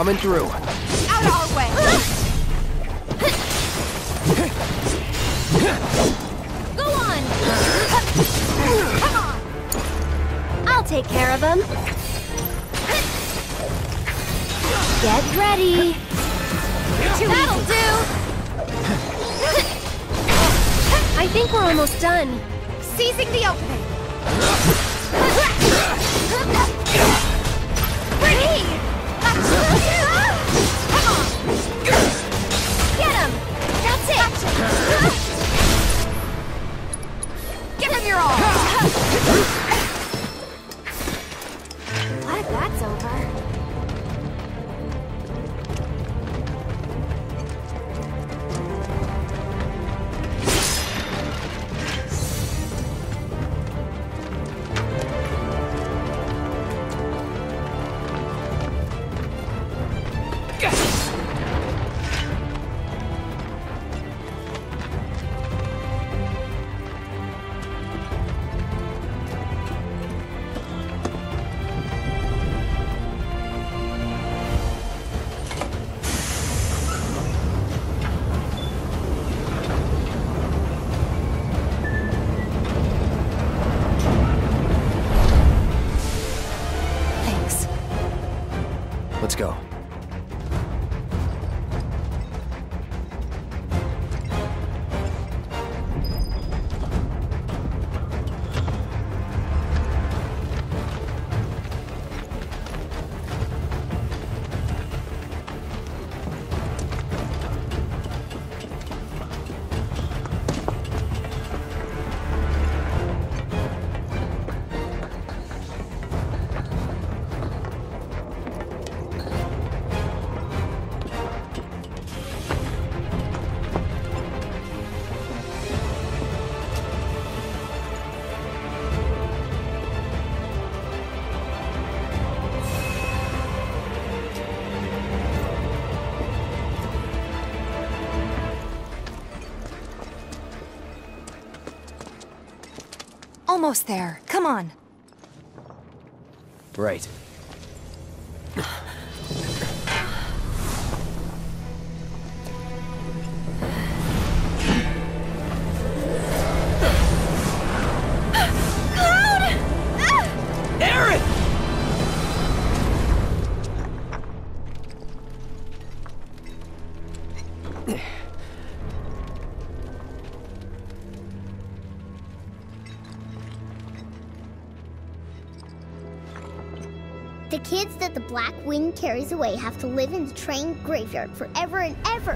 coming through. Out of our way! Go on! Come on! I'll take care of him. Get ready. That'll do! I think we're almost done. Seizing the opening. Pretty! Come on! Get him! That's it! Give him your all! Glad that's over. Let's go. Almost there. Come on. Right. Cloud! Aaron! The kids that the Black Wind carries away have to live in the train graveyard forever and ever.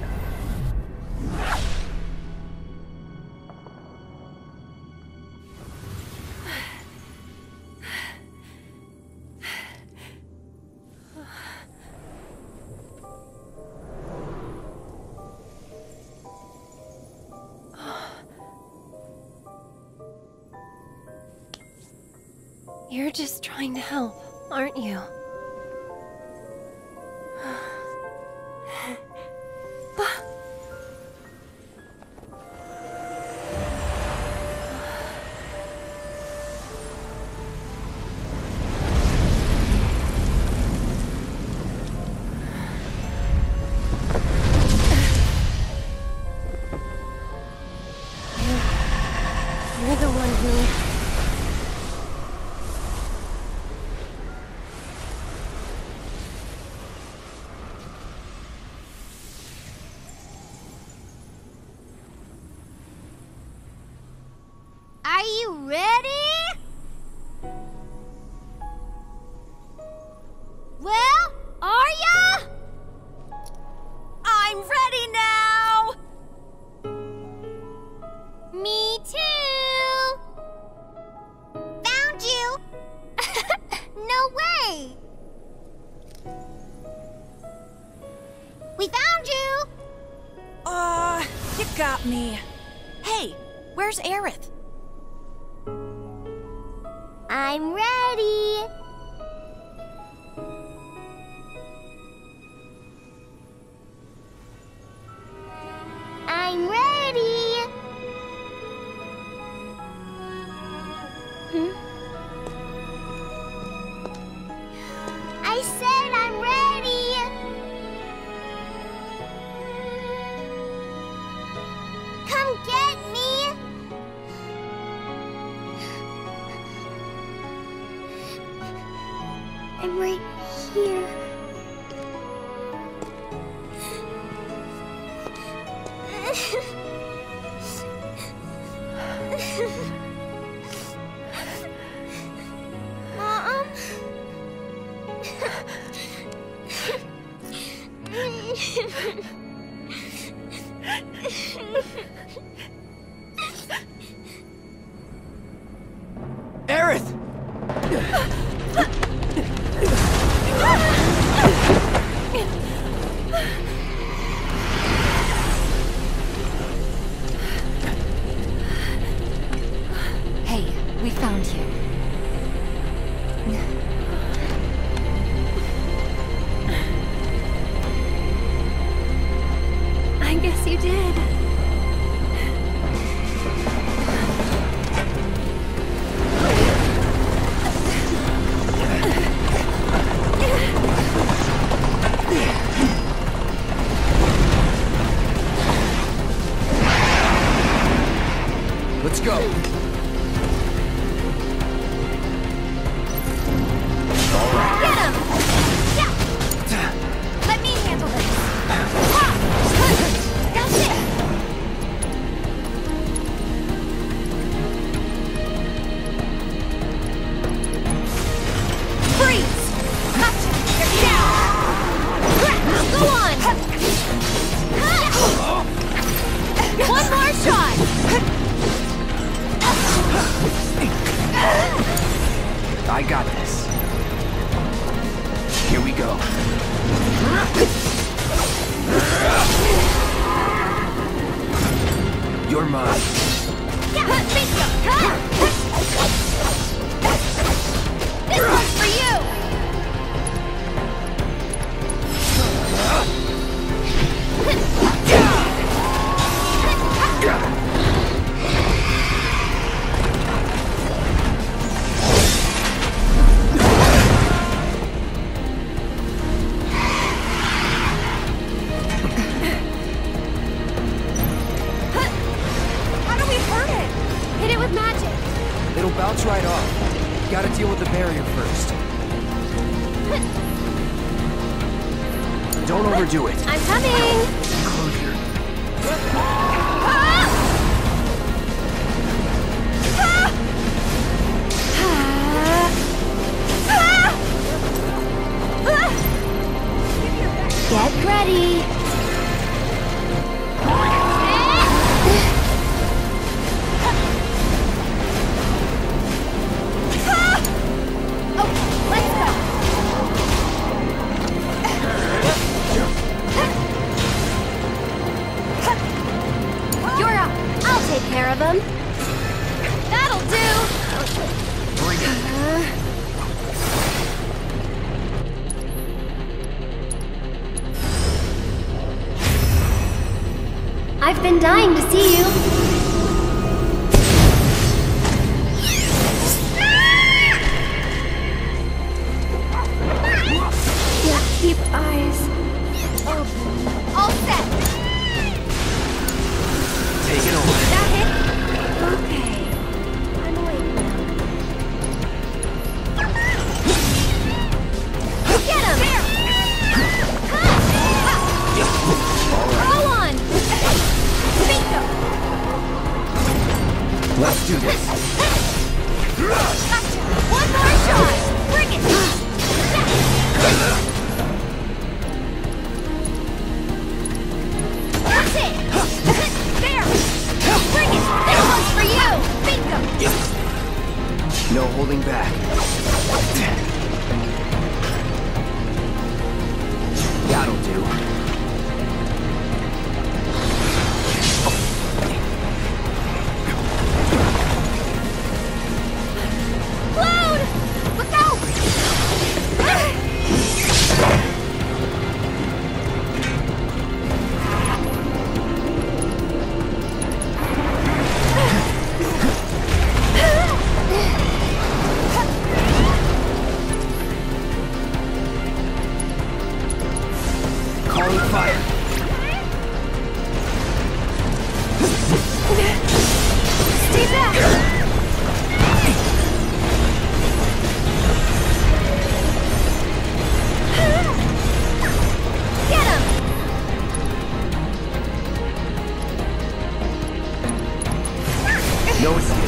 You're just trying to help, aren't you? You're the one who... Are you ready? Well, are ya? I'm ready now! Me too. Found you. No way. We found you. You got me. Hey, where's Aerith? I'm ready. I'm ready. I said I'm ready. Aerith! Hey, we found you. I guess you did. Let's go. All right. Get him! Yeah! Let me handle this. That's it! Freeze! Gotcha! You're down! Go on! One more shot! I got this. Here we go. You're mine. This one's for you! How do we hurt it? Hit it with magic. It'll bounce right off. Gotta deal with the barrier first. Don't overdo it. I'm coming! Closure. Get ready! Okay, let's go! You're up! I'll take care of him! That'll do! Bring it. I've been dying to see you. Yeah, keep eyes open. All set. Take it over. That hit? Okay. I'm awake now. Get him! Go on! Bingo! Let's do this. Gotcha! One more shot! Bring it! That's it! There! Bring it! This one's for you! Bingo! No holding back. That'll do. Cloud! Look out! Calling fire. Stay back! Get him! No escape.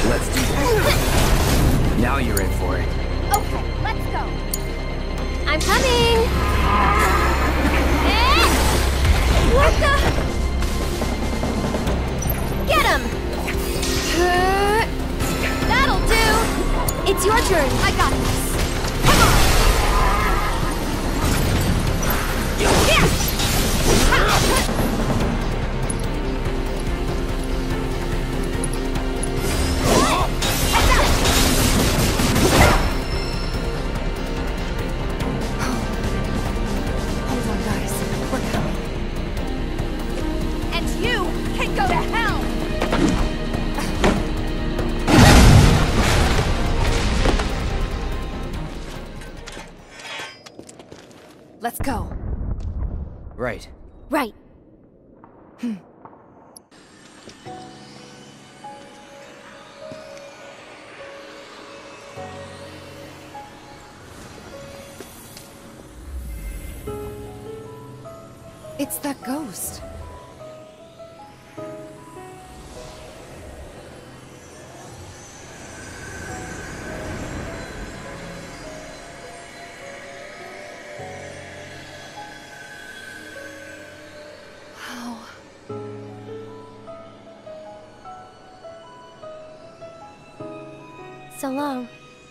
Let's do this. Now you're in for it. Okay, let's go. I'm coming. What the? Get him. That'll do. It's your turn. I got this. Come on. Yeah. Let's go. Right. Right. It's that ghost. So long.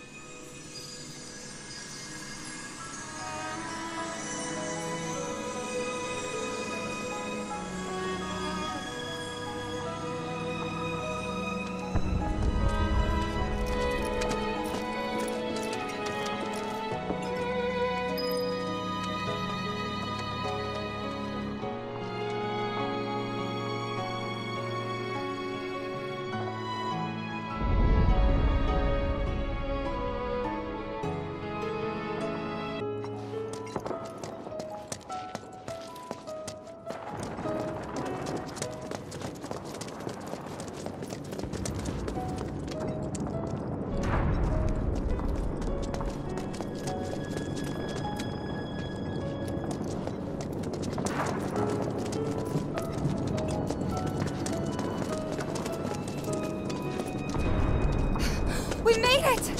We made it!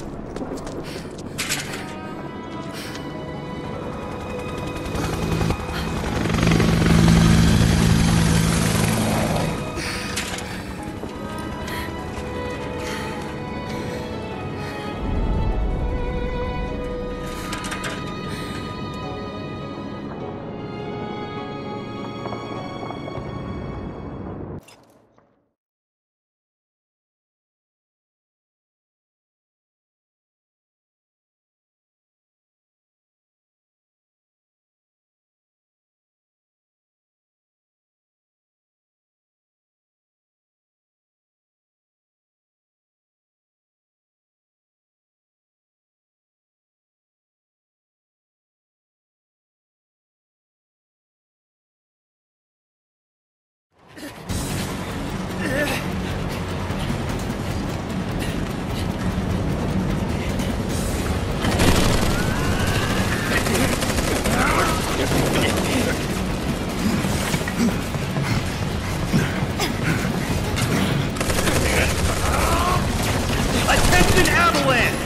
Attention, Avalanche!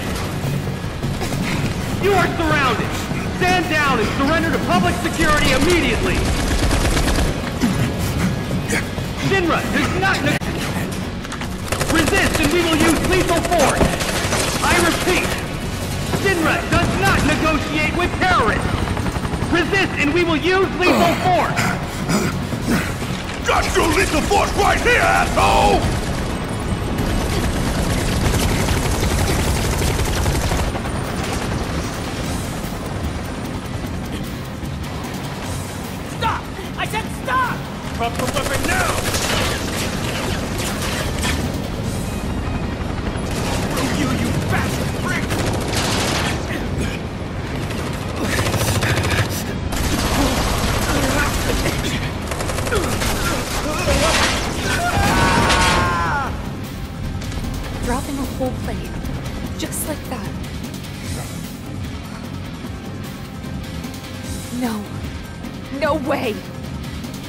You are surrounded! Stand down and surrender to public security immediately! Shinra does not resist and we will use lethal force! I repeat, Shinra does not negotiate with terrorists! Resist and we will use lethal force! Got your lethal force right here, asshole! Stop! I said stop! Drop the weapon now! You bastard freak! Dropping a whole plate. Just like that. No. No way!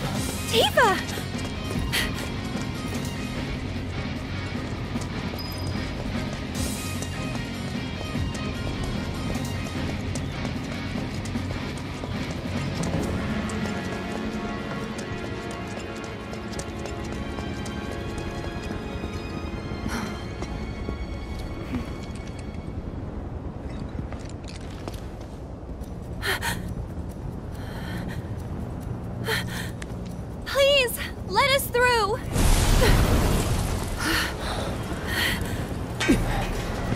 Eva!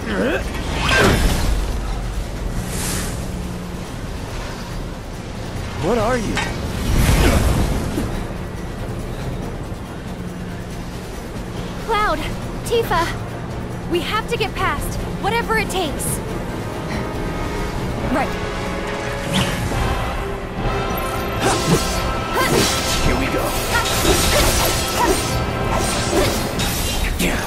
What are you? Cloud! Tifa! We have to get past, whatever it takes. Right. Here we go. Yeah.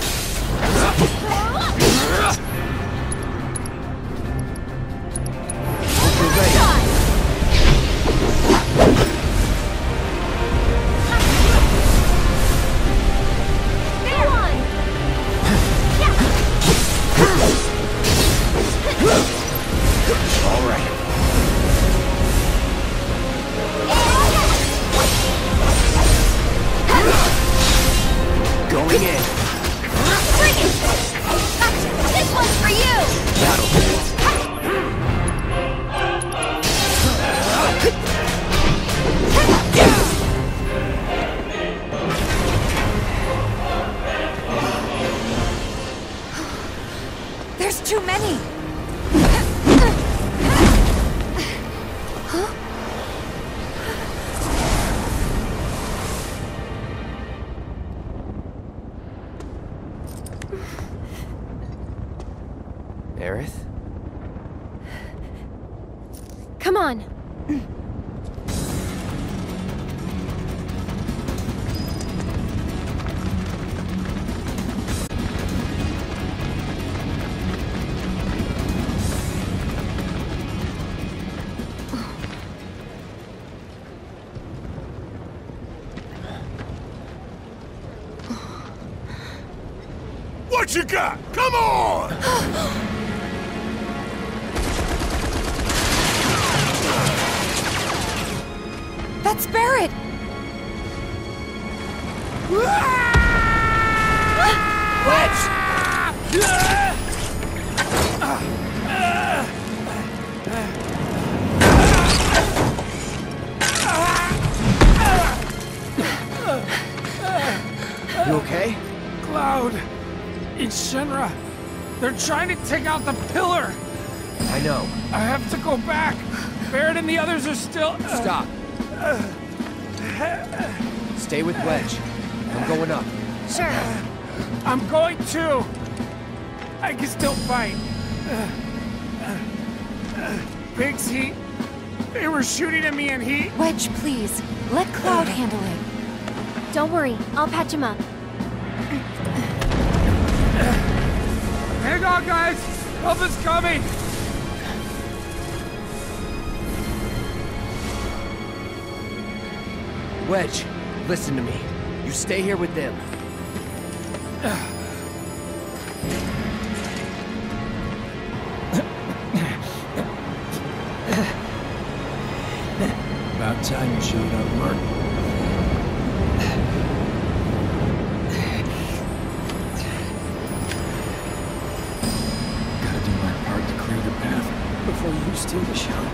Come on. What you got? Come on! That's Barret! You okay? Cloud! It's Shinra! They're trying to take out the pillar! I know. I have to go back! Barret and the others are still... Stop. Stay with Wedge. I'm going up. Sure. I'm going too! I can still fight. Pigs, they were shooting at me and he... Wedge, please. Let Cloud handle it. Don't worry, I'll patch him up. Hang on, guys! Help is coming! Wedge, listen to me. You stay here with them. About time you showed up, Mark. Gotta do my part to clear the path before you steal the show.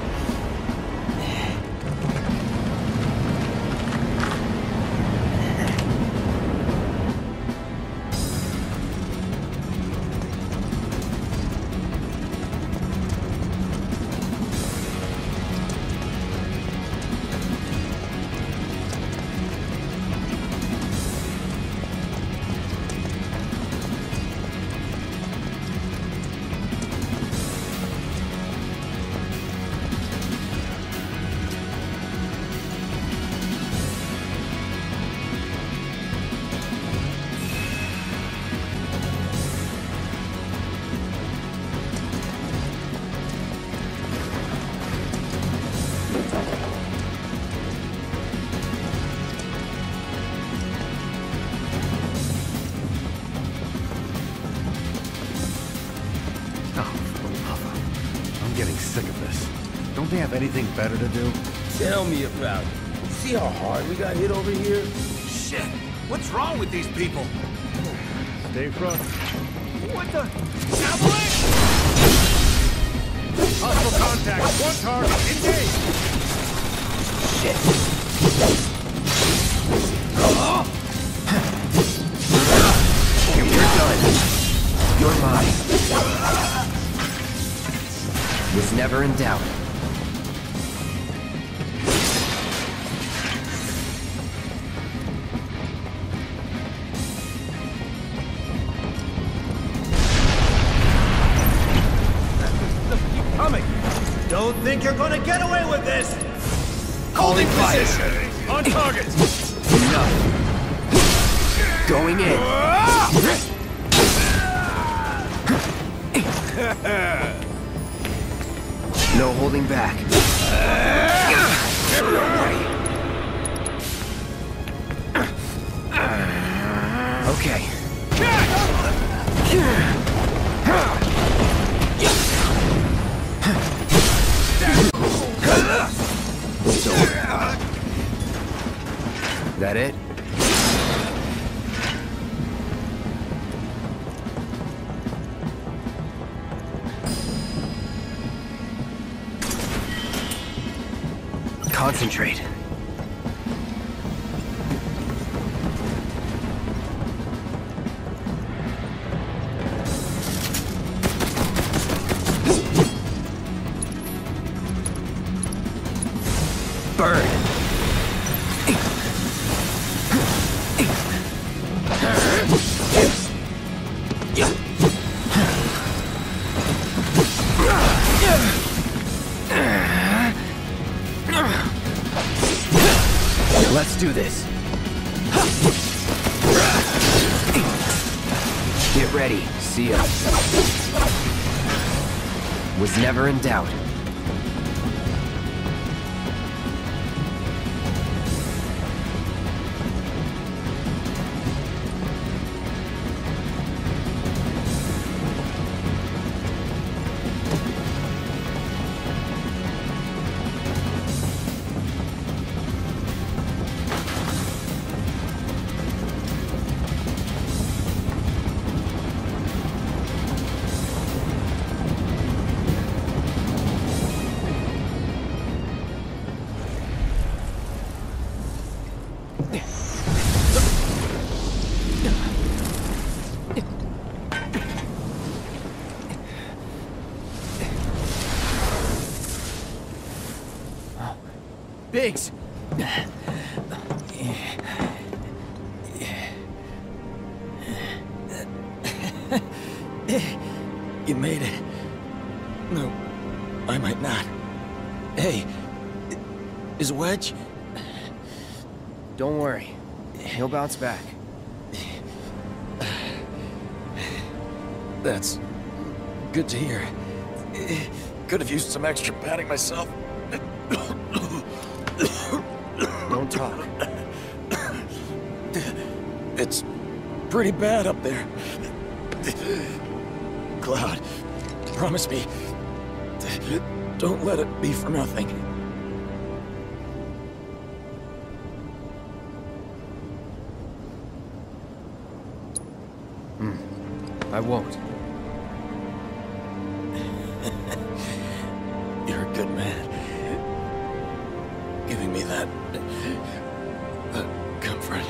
Don't they have anything better to do? Tell me about it. See how hard we got hit over here? Shit! What's wrong with these people? Stay front. What the? Javelin! Hostile contact. One target. Engage! Shit! You're done. You're mine. Was never in doubt. Don't think you're gonna get away with this! Holding fire. On target! Enough. Going in. No holding back. Okay. So, that it? Concentrate. Burn. Let's do this. Get ready, see ya. Was never in doubt. Biggs! You made it. No, I might not. Hey, is Wedge? Don't worry. He'll bounce back. That's good to hear. Could have used some extra padding myself. Don't talk. It's pretty bad up there. Cloud, promise me, don't let it be for nothing. I won't. You're a good man. Giving me that comfort.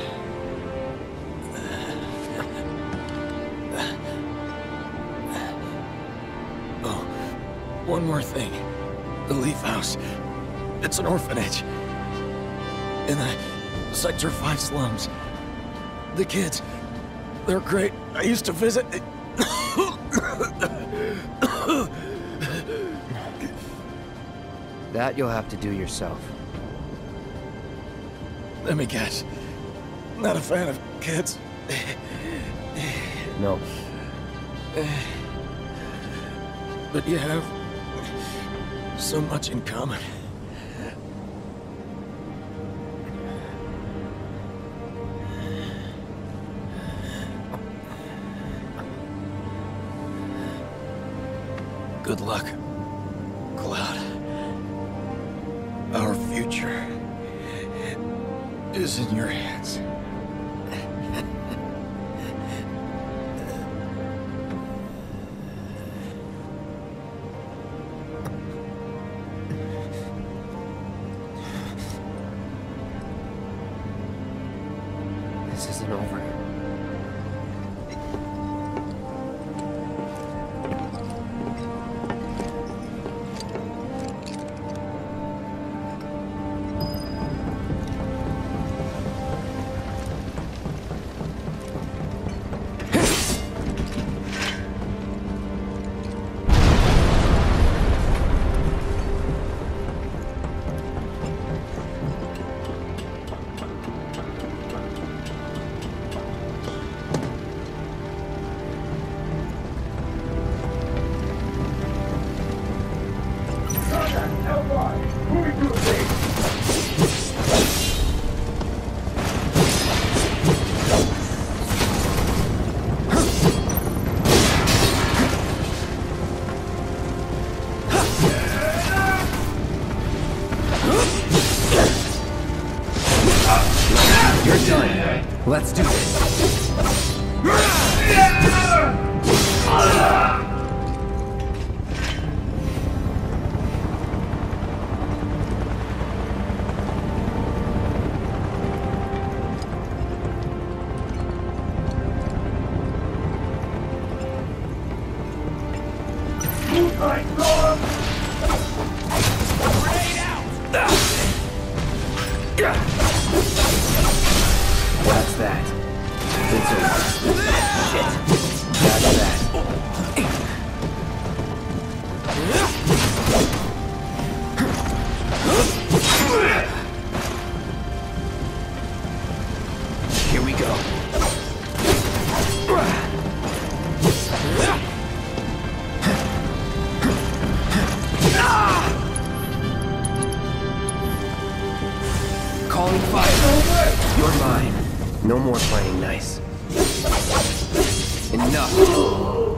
Oh, one more thing. The Leaf House. It's an orphanage. In the Sector 5 slums. The kids, they're great. I used to visit. That you'll have to do yourself. Let me guess. Not a fan of kids. No. But you have so much in common. Good luck, Cloud. Our future is in your hands. This isn't over. That's that. It's over. Shit. That's that. Here we go. Calling fire. You're mine. No more playing nice. Enough.